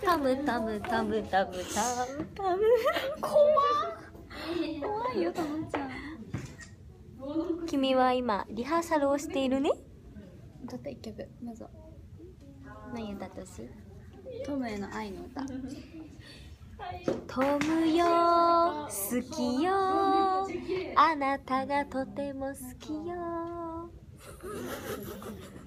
タムタムタムタムタムタム。怖いよ、たまちゃん。君は今リハーサルをしているね。 歌った一曲、どうぞ。 何歌ったし？ トムへの愛の歌。 トムよ好きよ、あなたがとても好きよ。